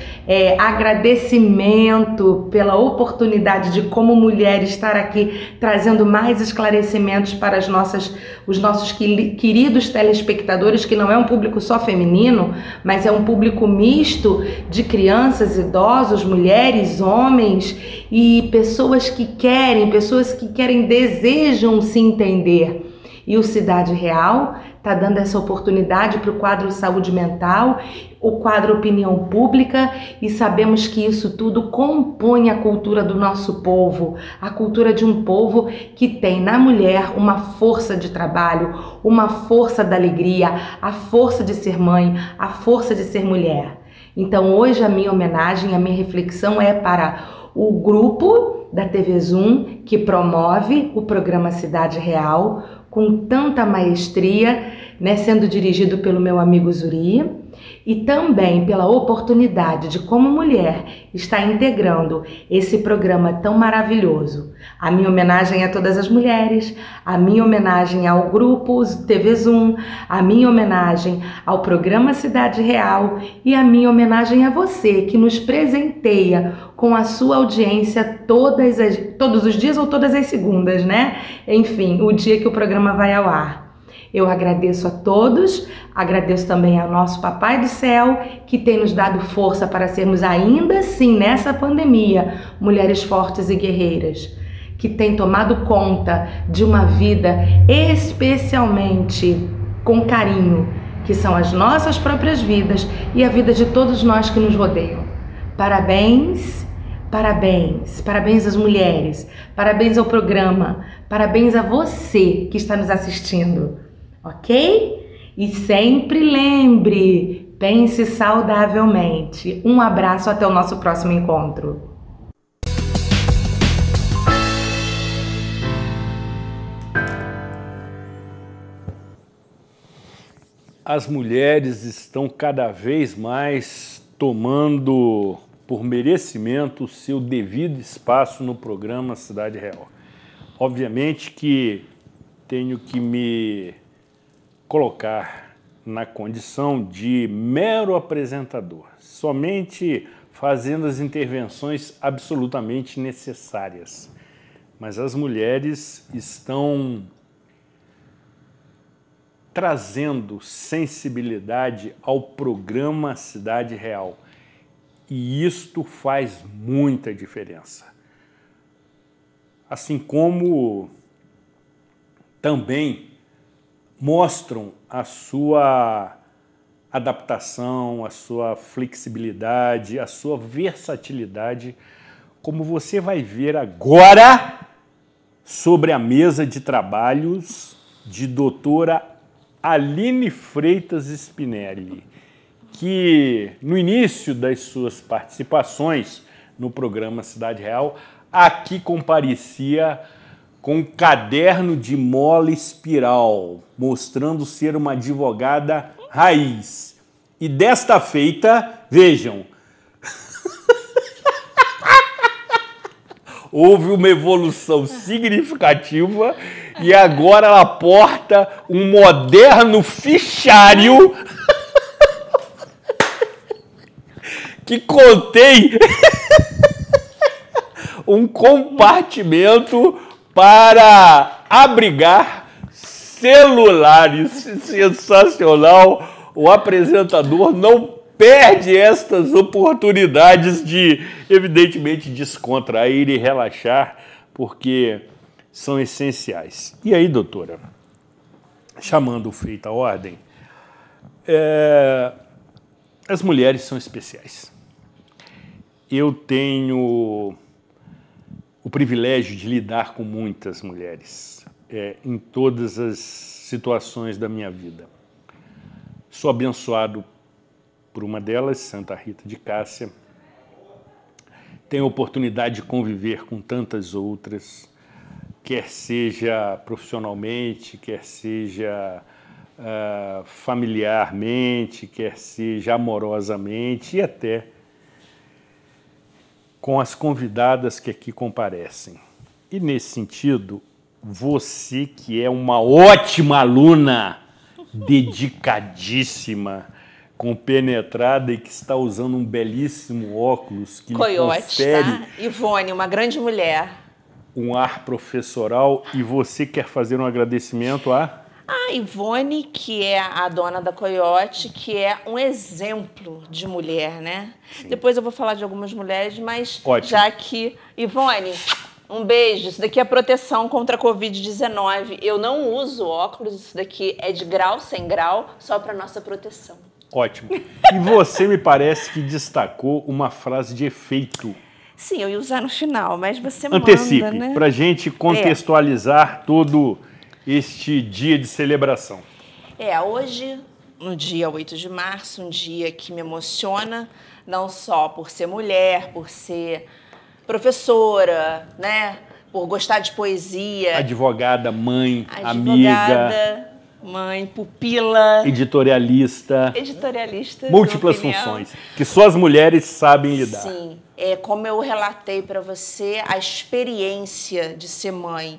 agradecimento pela oportunidade de, como mulher, estar aqui trazendo mais esclarecimentos para os nossos queridos telespectadores, que não é um público só feminino, mas é um público misto de crianças, idosos, mulheres, homens e pessoas que querem, desejam se entender. E o Cidade Real está dando essa oportunidade para o quadro Saúde Mental, o quadro Opinião Pública, e sabemos que isso tudo compõe a cultura do nosso povo, a cultura de um povo que tem na mulher uma força de trabalho, uma força da alegria, a força de ser mãe, a força de ser mulher. Então hoje a minha homenagem, a minha reflexão é para o grupo da TV Zoom que promove o programa Cidade Real com tanta maestria, né, sendo dirigido pelo meu amigo Zuri, e também pela oportunidade de, como mulher, estar integrando esse programa tão maravilhoso. A minha homenagem a todas as mulheres, a minha homenagem ao grupo TV Zoom, a minha homenagem ao programa Cidade Real e a minha homenagem a você que nos presenteia com a sua audiência todos os dias ou todas as segundas, né? Enfim, o dia que o programa vai ao ar. Eu agradeço a todos, agradeço também ao nosso Papai do Céu, que tem nos dado força para sermos ainda assim, nessa pandemia, mulheres fortes e guerreiras, que tem tomado conta de uma vida especialmente com carinho, que são as nossas próprias vidas e a vida de todos nós que nos rodeiam. Parabéns, parabéns, parabéns às mulheres, parabéns ao programa, parabéns a você que está nos assistindo. Ok? E sempre lembre, pense saudavelmente. Um abraço, até o nosso próximo encontro. As mulheres estão cada vez mais tomando por merecimento o seu devido espaço no programa Cidade Real. Obviamente que tenho que me colocar na condição de mero apresentador, somente fazendo as intervenções absolutamente necessárias. mas as mulheres estão trazendo sensibilidade ao programa Cidade Real. E isto faz muita diferença. Assim como também mostram a sua adaptação, a sua flexibilidade, a sua versatilidade, como você vai ver agora sobre a mesa de trabalhos de doutora Aline Freitas Spinelli, que no início das suas participações no programa Cidade Real, aqui comparecia com um caderno de mola espiral, mostrando ser uma advogada raiz. E desta feita, vejam, houve uma evolução significativa e agora ela porta um moderno fichário que contém um compartimento para abrigar celulares. Sensacional! O apresentador não perde estas oportunidades de, evidentemente, descontrair e relaxar, porque são essenciais. E aí, doutora, chamando o feito à ordem, as mulheres são especiais. Eu tenho o privilégio de lidar com muitas mulheres em todas as situações da minha vida. Sou abençoado por uma delas, Santa Rita de Cássia. Tenho a oportunidade de conviver com tantas outras, quer seja profissionalmente, quer seja familiarmente, quer seja amorosamente e até com as convidadas que aqui comparecem. E nesse sentido, você que é uma ótima aluna, dedicadíssima, compenetrada e que está usando um belíssimo óculos que Coyote, lhe confere tá? Ivone, uma grande mulher. Um ar professoral. E você quer fazer um agradecimento a Ivone, que é a dona da Coyote, que é um exemplo de mulher, né? Sim. Depois eu vou falar de algumas mulheres, mas ótimo. Já que... Ivone, um beijo. Isso daqui é proteção contra a Covid-19. Eu não uso óculos, isso daqui é de grau, sem grau, só para nossa proteção. Ótimo. E você me parece que destacou uma frase de efeito. Sim, eu ia usar no final, mas você antecipe, manda, né? Para a gente contextualizar todo este dia de celebração. Hoje, no dia 8 de março, um dia que me emociona, não só por ser mulher, por ser professora, né? Por gostar de poesia. Advogada, mãe, amiga. Mãe, pupila. Editorialista. Editorialista. Múltiplas funções, que só as mulheres sabem lidar. Sim. Como eu relatei para você, a experiência de ser mãe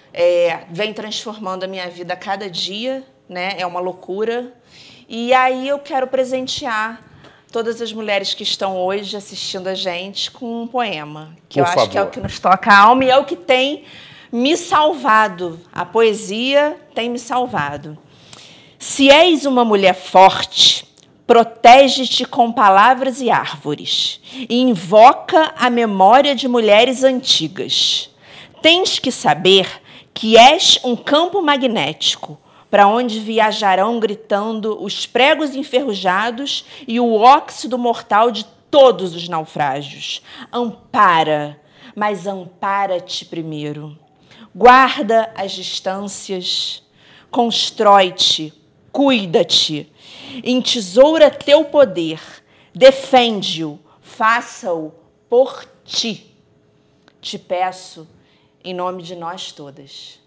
vem transformando a minha vida a cada dia, né? É uma loucura. E aí eu quero presentear todas as mulheres que estão hoje assistindo a gente com um poema, que eu acho que é o que nos toca a alma e é o que tem me salvado. A poesia tem me salvado. Se és uma mulher forte, protege-te com palavras e árvores e invoca a memória de mulheres antigas. Tens que saber que és um campo magnético, para onde viajarão gritando os pregos enferrujados e o óxido mortal de todos os naufrágios. Ampara, mas ampara-te primeiro. Guarda as distâncias, constrói-te, cuida-te, entesoura teu poder, defende-o, faça-o por ti. Te peço, em nome de nós todas.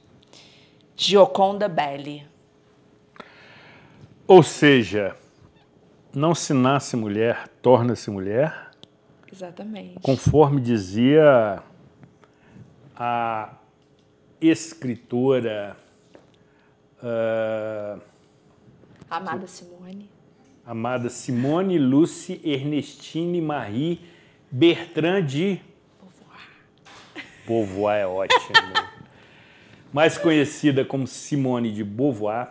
Gioconda Belli. Ou seja, não se nasce mulher, torna-se mulher. Exatamente. Conforme dizia a escritora Amada Simone Lucie Ernestine Marie Bertrand de Beauvoir é ótimo. Mais conhecida como Simone de Beauvoir,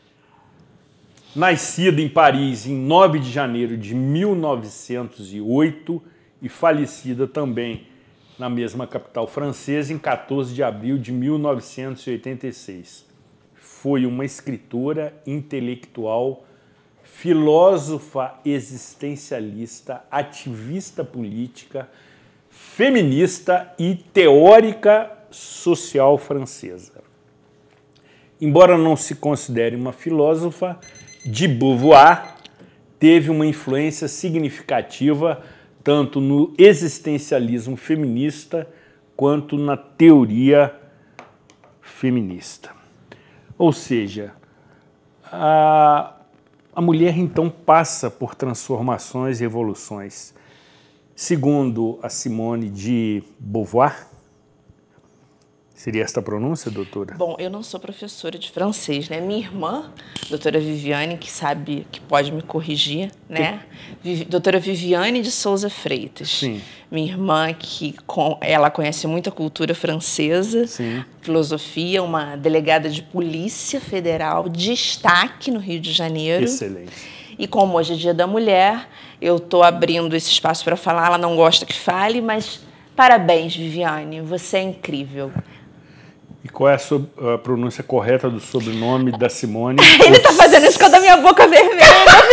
nascida em Paris em 9 de janeiro de 1908 e falecida também na mesma capital francesa em 14 de abril de 1986. Foi uma escritora, intelectual, filósofa existencialista, ativista política, feminista e teórica social francesa. Embora não se considere uma filósofa, de Beauvoir teve uma influência significativa tanto no existencialismo feminista quanto na teoria feminista. Ou seja, a mulher então passa por transformações e evoluções. Segundo a Simone de Beauvoir, seria esta a pronúncia, doutora? Bom, eu não sou professora de francês, né? Minha irmã, doutora Viviane, que sabe, que pode me corrigir, né? Doutora Viviane de Souza Freitas. Sim. Minha irmã, ela conhece muita cultura francesa, Sim. Filosofia, uma delegada de Polícia Federal, destaque no Rio de Janeiro. Excelente. E como hoje é Dia da Mulher, eu estou abrindo esse espaço para falar. Ela não gosta que fale, mas parabéns, Viviane, você é incrível. E qual é a pronúncia correta do sobrenome da Simone? Ele está fazendo isso com a minha boca vermelha.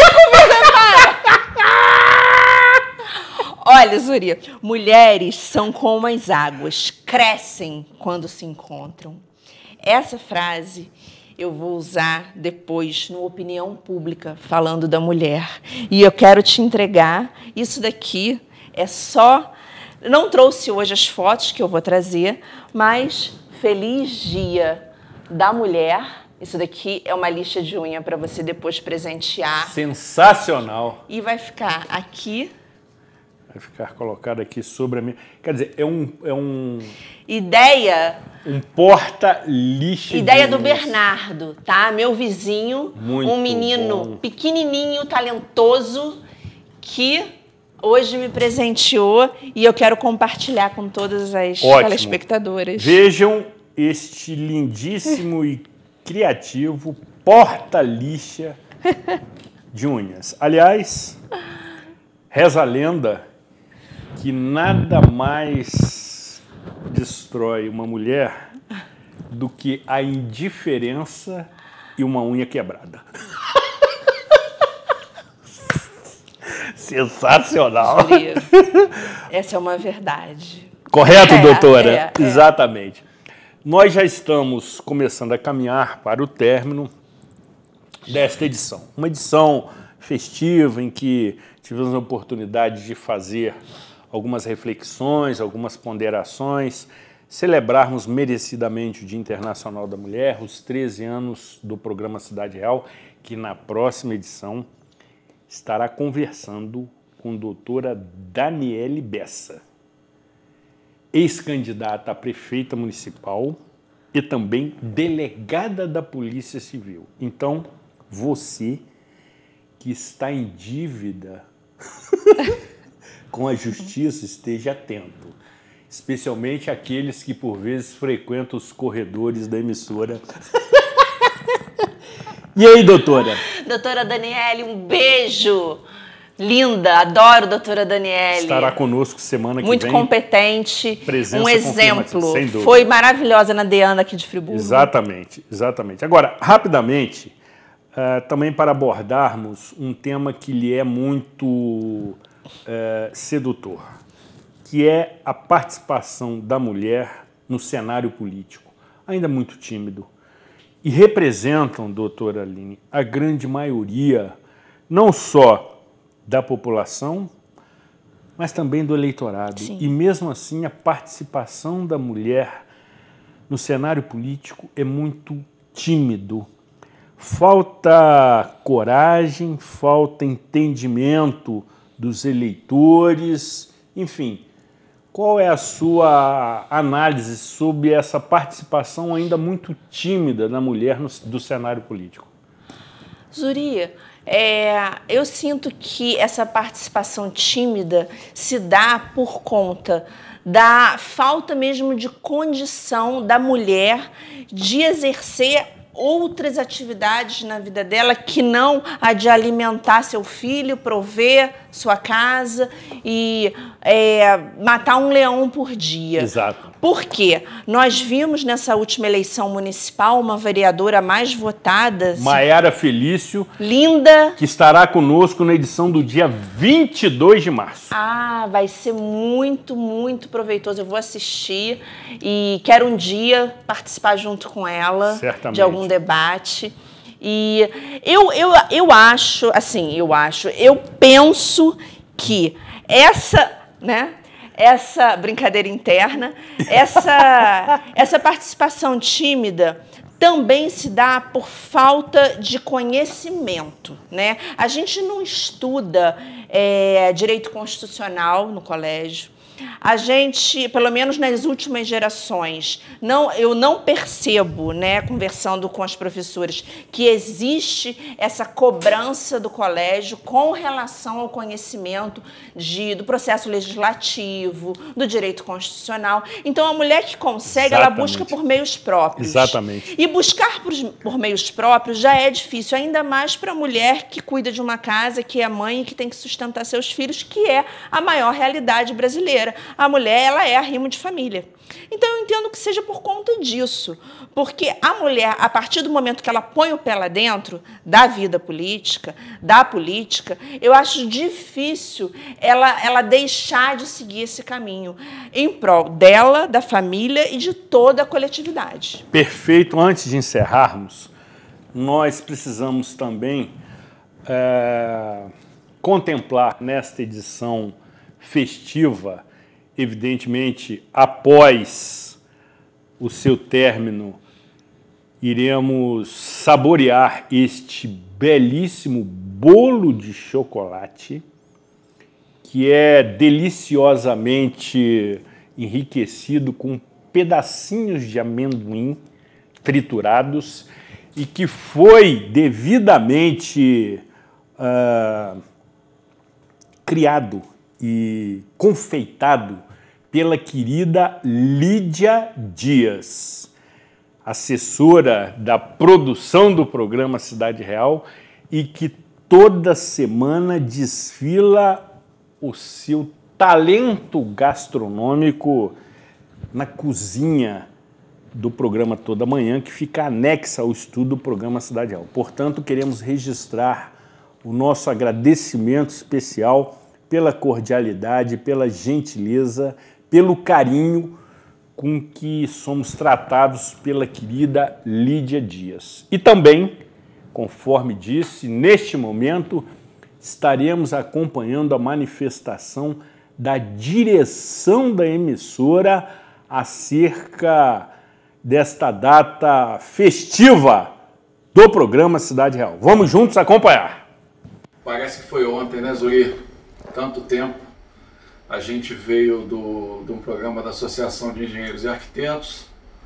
Olha, Zuri, mulheres são como as águas, crescem quando se encontram. Essa frase eu vou usar depois no Opinião Pública, falando da mulher. E eu quero te entregar, isso daqui é só... Não trouxe hoje as fotos que eu vou trazer, mas Feliz Dia da Mulher. Isso daqui é uma lixa de unha para você depois presentear. Sensacional. E vai ficar aqui. Vai ficar colocado aqui sobre a minha... Quer dizer, é um Ideia... Um porta-lixa. Ideia do Bernardo, tá? Meu vizinho, muito um menino bom. Pequenininho, talentoso, que hoje me presenteou e eu quero compartilhar com todas as telespectadoras. Vejam este lindíssimo e criativo porta-lixa de unhas. Aliás, reza a lenda que nada mais destrói uma mulher do que a indiferença e uma unha quebrada. Sensacional. Essa é uma verdade. Correto, doutora? É. Exatamente. Nós já estamos começando a caminhar para o término desta edição. Uma edição festiva em que tivemos a oportunidade de fazer algumas reflexões, algumas ponderações, celebrarmos merecidamente o Dia Internacional da Mulher, os 13 anos do programa Cidade Real, que na próxima edição estará conversando com a doutora Daniele Bessa, ex-candidata a prefeita municipal e também delegada da Polícia Civil. Então, você que está em dívida com a justiça, esteja atento. Especialmente aqueles que, por vezes, frequentam os corredores da emissora. E aí, doutora? Doutora Daniele, um beijo. Linda, adoro doutora Daniele. Estará conosco semana que Muito vem. Muito competente, Presença um exemplo. Sem dúvida. Foi maravilhosa na Deana aqui de Friburgo. Exatamente, exatamente. Agora, rapidamente, também para abordarmos um tema que lhe é muito sedutor, que é a participação da mulher no cenário político, ainda muito tímido. E representam, doutora Aline, a grande maioria, não só da população, mas também do eleitorado. Sim. E mesmo assim, a participação da mulher no cenário político é muito tímido. Falta coragem, falta entendimento dos eleitores, enfim. Qual é a sua análise sobre essa participação ainda muito tímida da mulher do cenário político? Zuri, eu sinto que essa participação tímida se dá por conta da falta mesmo de condição da mulher de exercer outras atividades na vida dela que não a de alimentar seu filho, prover sua casa e matar um leão por dia. Exato. Por quê? Nós vimos nessa última eleição municipal uma vereadora mais votada, Maiara Felício, linda, que estará conosco na edição do dia 22 de março. Ah, vai ser muito, muito proveitoso. Eu vou assistir e quero um dia participar junto com ela. Certamente. De algum debate. E eu penso que essa brincadeira interna, essa participação tímida também se dá por falta de conhecimento, né? A gente não estuda direito constitucional no colégio. A gente, pelo menos nas últimas gerações, eu não percebo, né, conversando com as professoras, que existe essa cobrança do colégio com relação ao conhecimento do processo legislativo, do direito constitucional. Então, a mulher que consegue, ela busca por meios próprios. Exatamente. E buscar por meios próprios já é difícil, ainda mais para a mulher que cuida de uma casa, que é mãe e que tem que sustentar seus filhos, que é a maior realidade brasileira. A mulher, ela é arrimo de família. Então, eu entendo que seja por conta disso. Porque a mulher, a partir do momento que ela põe o pé lá dentro da vida política, da política, eu acho difícil ela deixar de seguir esse caminho em prol dela, da família e de toda a coletividade. Perfeito. Antes de encerrarmos, nós precisamos também contemplar nesta edição festiva, evidentemente, após o seu término, iremos saborear este belíssimo bolo de chocolate, que é deliciosamente enriquecido com pedacinhos de amendoim triturados e que foi devidamente criado e confeitado pela querida Lídia Dias, assessora da produção do programa Cidade Real e que toda semana desfila o seu talento gastronômico na cozinha do programa Toda Manhã, que fica anexa ao estudo do programa Cidade Real. Portanto, queremos registrar o nosso agradecimento especial pela cordialidade, pela gentileza, pelo carinho com que somos tratados pela querida Lídia Dias. E também, conforme disse, neste momento estaremos acompanhando a manifestação da direção da emissora acerca desta data festiva do programa Cidade Real. Vamos juntos acompanhar. Parece que foi ontem, né, Zuri? Tanto tempo. A gente veio de um programa da Associação de Engenheiros e Arquitetos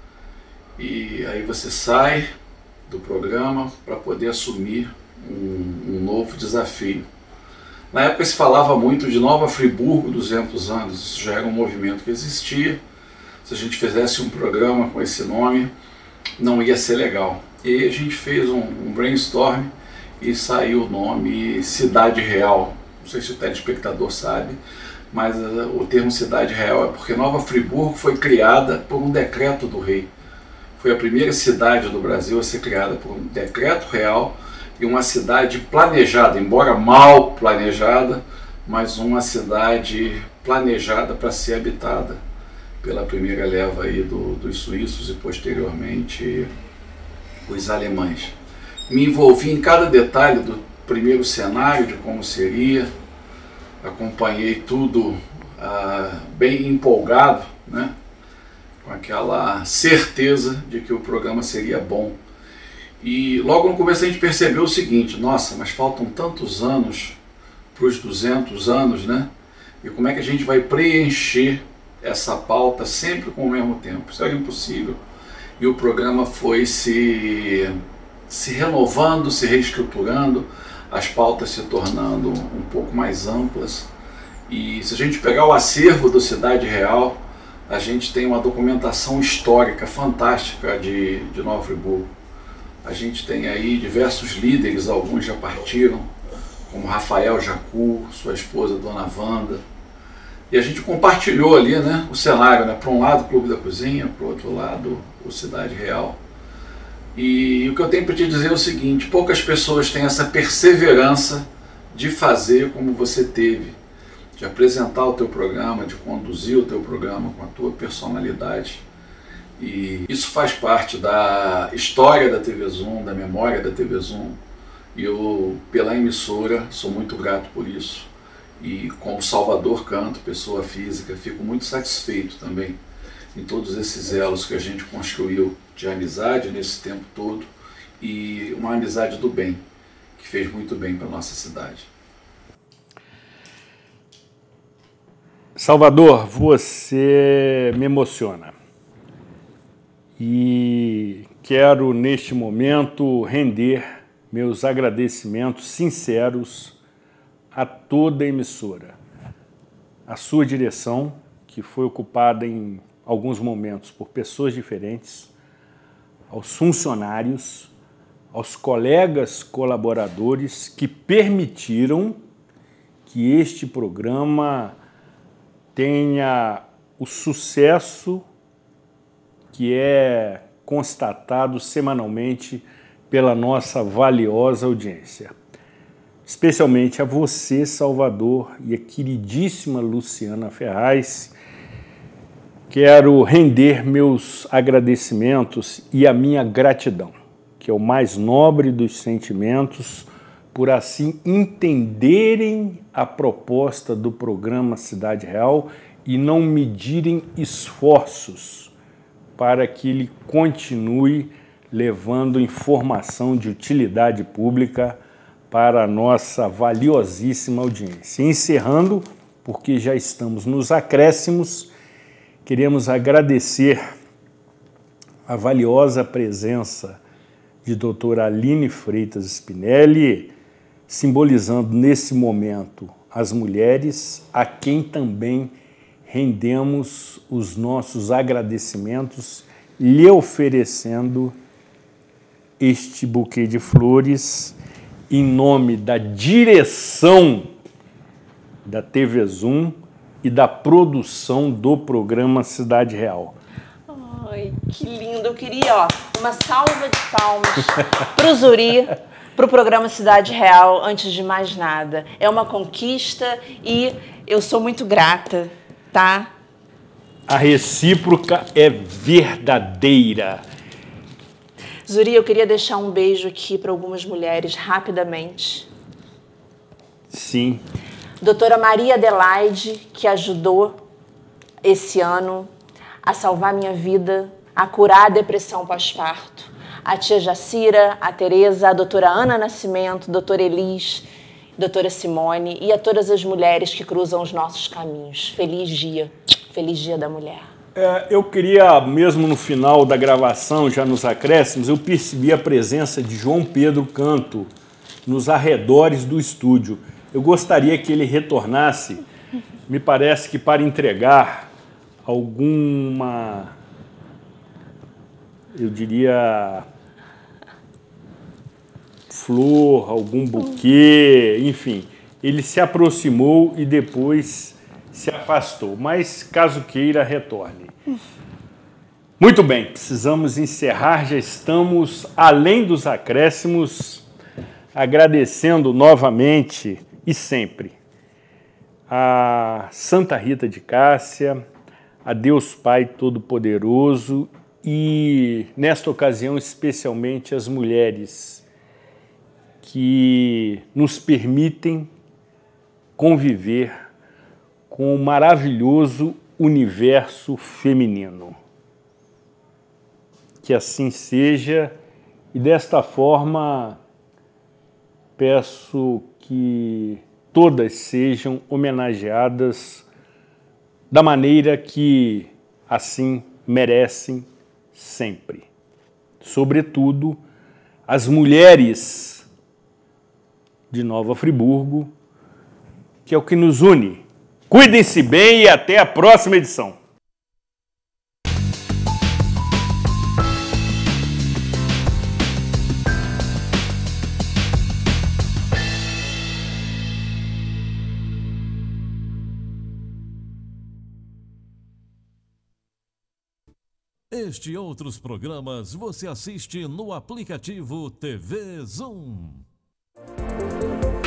e aí você sai do programa para poder assumir um novo desafio. Na época se falava muito de Nova Friburgo 200 anos, isso já era um movimento que existia. Se a gente fizesse um programa com esse nome, não ia ser legal. E aí a gente fez um brainstorm e saiu o nome Cidade Real. Não sei se o telespectador sabe, mas o termo Cidade Real é porque Nova Friburgo foi criada por um decreto do rei. Foi a primeira cidade do Brasil a ser criada por um decreto real e uma cidade planejada, embora mal planejada, mas uma cidade planejada para ser habitada pela primeira leva aí dos suíços e posteriormente os alemães. Me envolvi em cada detalhe do primeiro cenário, de como seria, acompanhei tudo bem empolgado, né? Com aquela certeza de que o programa seria bom. E logo no começo a gente percebeu o seguinte: nossa, mas faltam tantos anos para os 200 anos, né? E como é que a gente vai preencher essa pauta sempre com o mesmo tempo? Isso era impossível. E o programa foi se renovando, se reestruturando, as pautas se tornando um pouco mais amplas. E se a gente pegar o acervo do Cidade Real, a gente tem uma documentação histórica fantástica de Nova Friburgo. A gente tem aí diversos líderes, alguns já partiram, como Rafael Jacu, sua esposa Dona Wanda. E a gente compartilhou ali, né, o cenário, né, para um lado o Clube da Cozinha, para o outro lado o Cidade Real. E o que eu tenho para te dizer é o seguinte: poucas pessoas têm essa perseverança de fazer como você teve, de apresentar o teu programa, de conduzir o teu programa com a tua personalidade. E isso faz parte da história da TV Zoom, da memória da TV Zoom. E eu, pela emissora, sou muito grato por isso. E como Salvador Canto, pessoa física, fico muito satisfeito também em todos esses elos que a gente construiu de amizade nesse tempo todo, e uma amizade do bem, que fez muito bem para a nossa cidade. Salvador, você me emociona. E quero, neste momento, render meus agradecimentos sinceros a toda a emissora. A sua direção, que foi ocupada em alguns momentos por pessoas diferentes, aos funcionários, aos colegas colaboradores que permitiram que este programa tenha o sucesso que é constatado semanalmente pela nossa valiosa audiência. Especialmente a você, Salvador, e a queridíssima Luciana Ferraz, quero render meus agradecimentos e a minha gratidão, que é o mais nobre dos sentimentos, por assim entenderem a proposta do programa Cidade Real e não medirem esforços para que ele continue levando informação de utilidade pública para a nossa valiosíssima audiência. Encerrando, porque já estamos nos acréscimos, queremos agradecer a valiosa presença de doutora Aline Freitas Spinelli, simbolizando nesse momento as mulheres, a quem também rendemos os nossos agradecimentos, lhe oferecendo este buquê de flores em nome da direção da TV Zoom e da produção do programa Cidade Real. Ai, que lindo. Eu queria, uma salva de palmas para o Zuri, para o programa Cidade Real, antes de mais nada. É uma conquista e eu sou muito grata, tá? A recíproca é verdadeira. Zuri, eu queria deixar um beijo aqui para algumas mulheres, rapidamente. Sim. Doutora Maria Adelaide, que ajudou esse ano a salvar minha vida, a curar a depressão pós-parto. A tia Jacira, a Tereza, a doutora Ana Nascimento, doutora Elis, doutora Simone e a todas as mulheres que cruzam os nossos caminhos. Feliz Dia da Mulher. Eu queria, mesmo no final da gravação, já nos acréscimos, eu percebi a presença de João Pedro Canto nos arredores do estúdio. Eu gostaria que ele retornasse, me parece que para entregar alguma, eu diria, flor, algum buquê, enfim. Ele se aproximou e depois se afastou, mas caso queira, retorne. Muito bem, precisamos encerrar, já estamos além dos acréscimos, agradecendo novamente e sempre a Santa Rita de Cássia, a Deus Pai Todo-Poderoso e, nesta ocasião, especialmente as mulheres que nos permitem conviver com o maravilhoso universo feminino. Que assim seja, e desta forma peço que todas sejam homenageadas da maneira que assim merecem sempre. Sobretudo, as mulheres de Nova Friburgo, que é o que nos une. Cuidem-se bem e até a próxima edição. Este e outros programas você assiste no aplicativo TV Zoom.